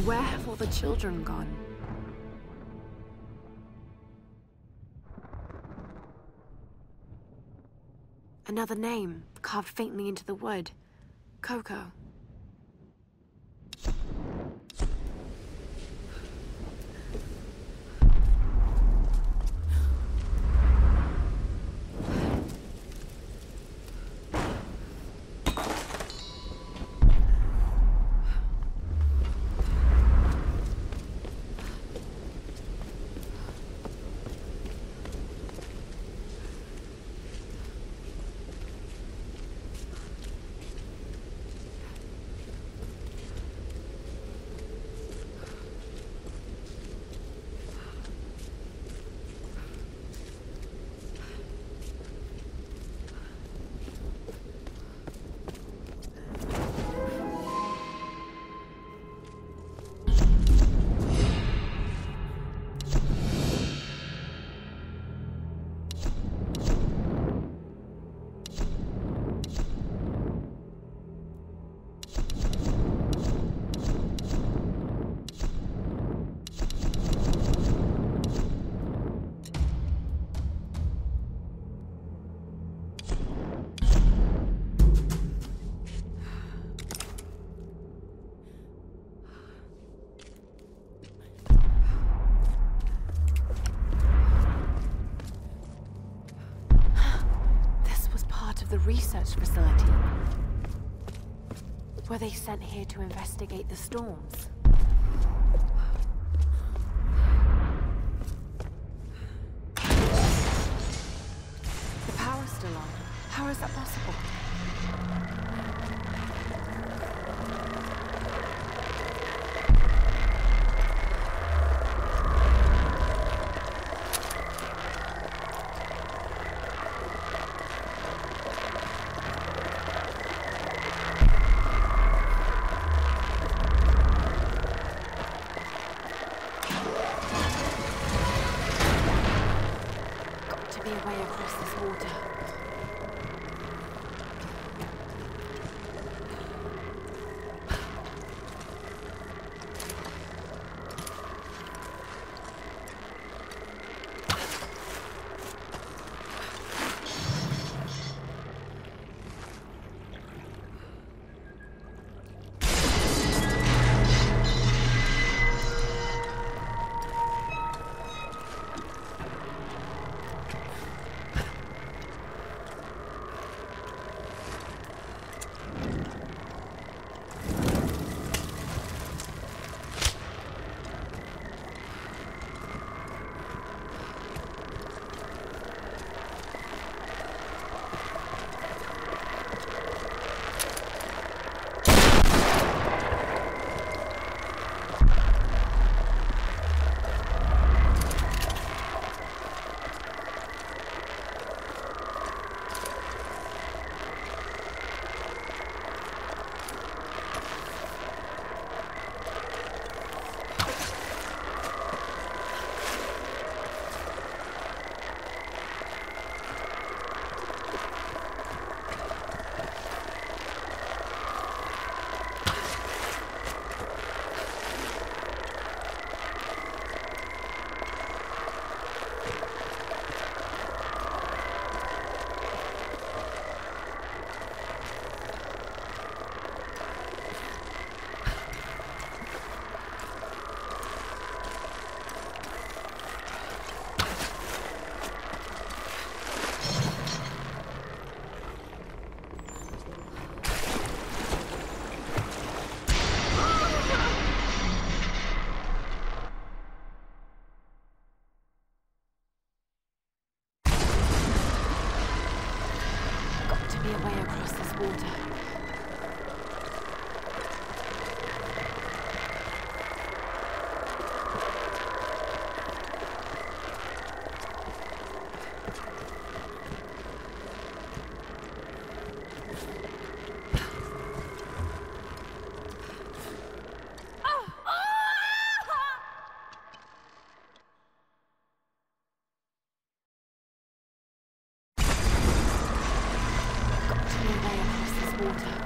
Where have all the children gone? Another name, carved faintly into the wood. Coco. The research facility. Were they sent here to investigate the storms? The power's still on. How is that possible? Way across this water. Be a way across this water. Way across this water.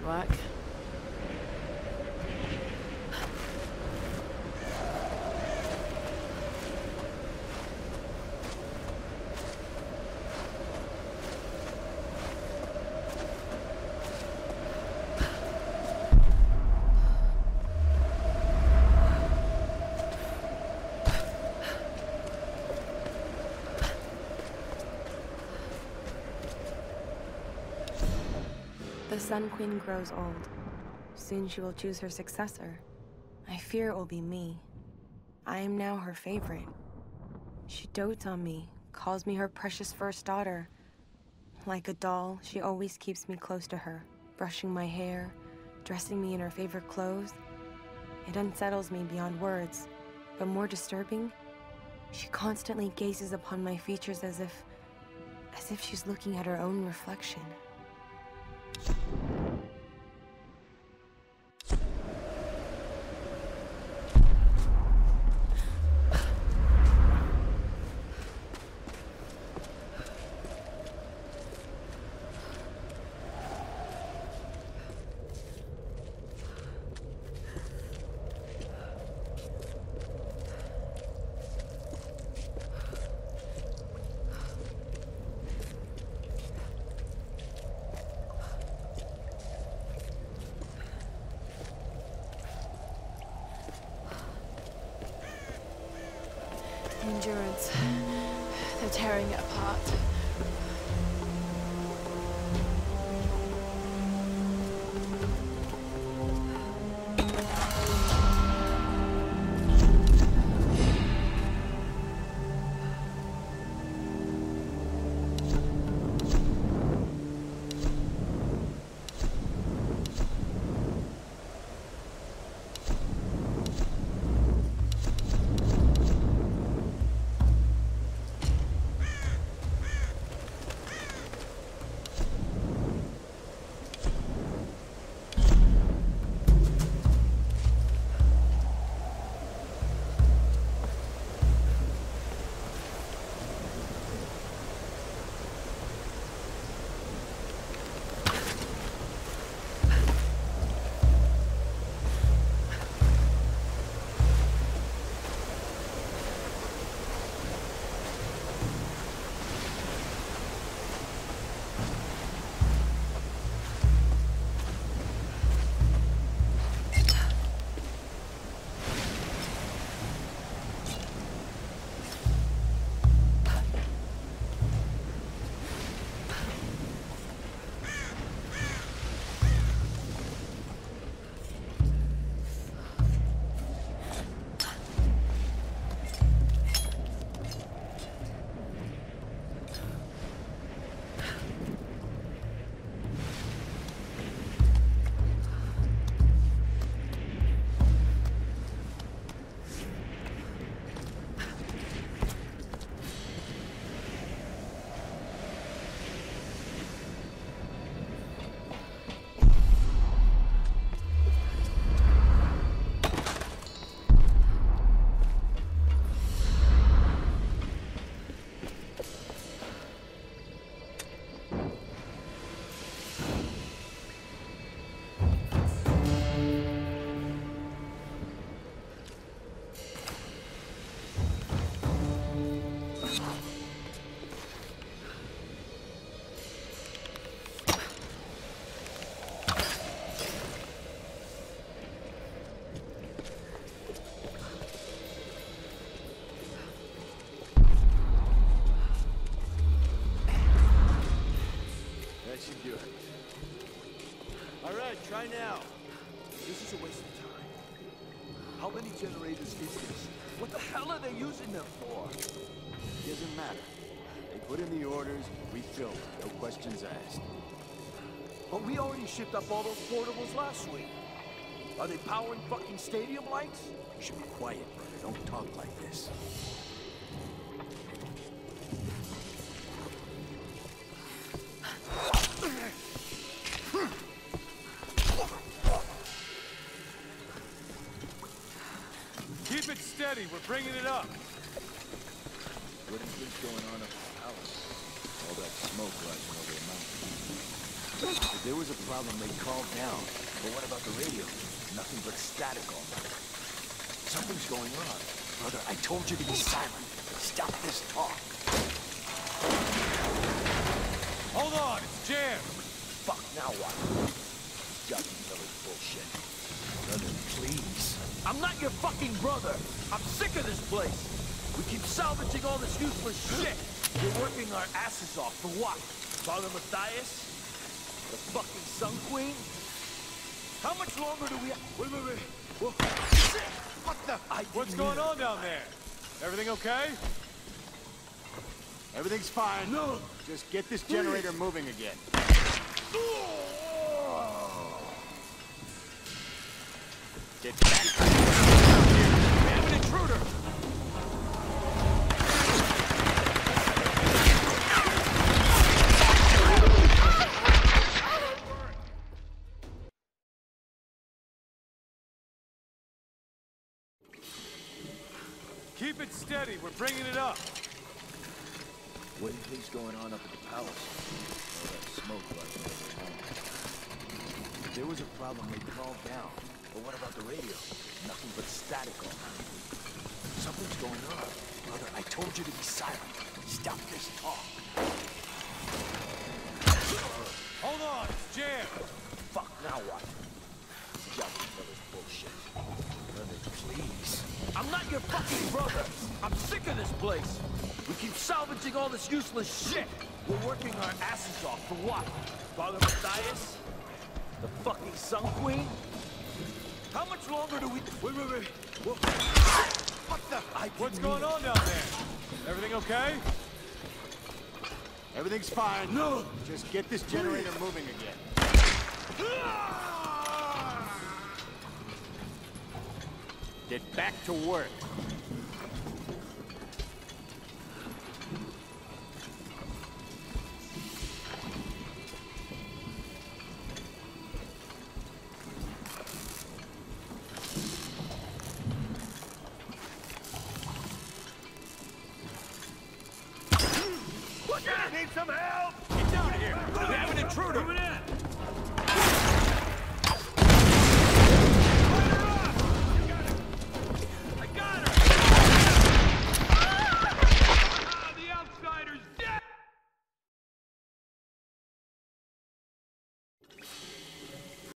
might work. The Sun Queen grows old. Soon she will choose her successor. I fear it will be me. I am now her favorite. She dotes on me, calls me her precious first daughter. Like a doll, she always keeps me close to her, brushing my hair, dressing me in her favorite clothes. It unsettles me beyond words, but more disturbing, she constantly gazes upon my features as if she's looking at her own reflection. The Endurance. They're tearing it apart. Try now. This is a waste of time. How many generators is this? What the hell are they using them for? Doesn't matter. They put in the orders, we fill them, no questions asked. But we already shipped up all those portables last week. Are they powering fucking stadium lights? You should be quiet, brother. Don't talk like this. Keep it steady, we're bringing it up. What is this going on up in the palace? All that smoke rising over the mountain. If there was a problem, they'd call down. But what about the radio? Nothing but static all night. Something's going on. Brother, I told you to be silent. Stop this talk. Hold on, it's jammed. Fuck, now what? Jockey fellas bullshit. Brother, please. I'm not your fucking brother. I'm sick of this place. We keep salvaging all this useless shit. We're working our asses off for what? Father Matthias? The fucking Sun Queen? How much longer do we have? Wait. Whoa. Shit! What the? What's going on down there? Everything okay? Everything's fine. No! Just get this generator moving again. Get back. We have an intruder! Keep it steady, we're bringing it up. What do you think's going on up at the palace? All that smoke rising over the home. If there was a problem, they'd call down. But what about the radio? Nothing but static all night. Something's going on. Brother, I told you to be silent. Stop this talk. Hold on, it's jammed. Fuck, now what? Jockey fellas bullshit. Brother, please. I'm not your fucking brother! I'm sick of this place! We keep salvaging all this useless shit! We're working our asses off for what? Father Matthias? The fucking Sun Queen? How much longer do we... Wait. Whoa. What the... What's going on down there? Everything okay? Everything's fine. No! Just get this generator moving again. Get back to work. Look out! Need some help! Get down here! We have an intruder! Coming in!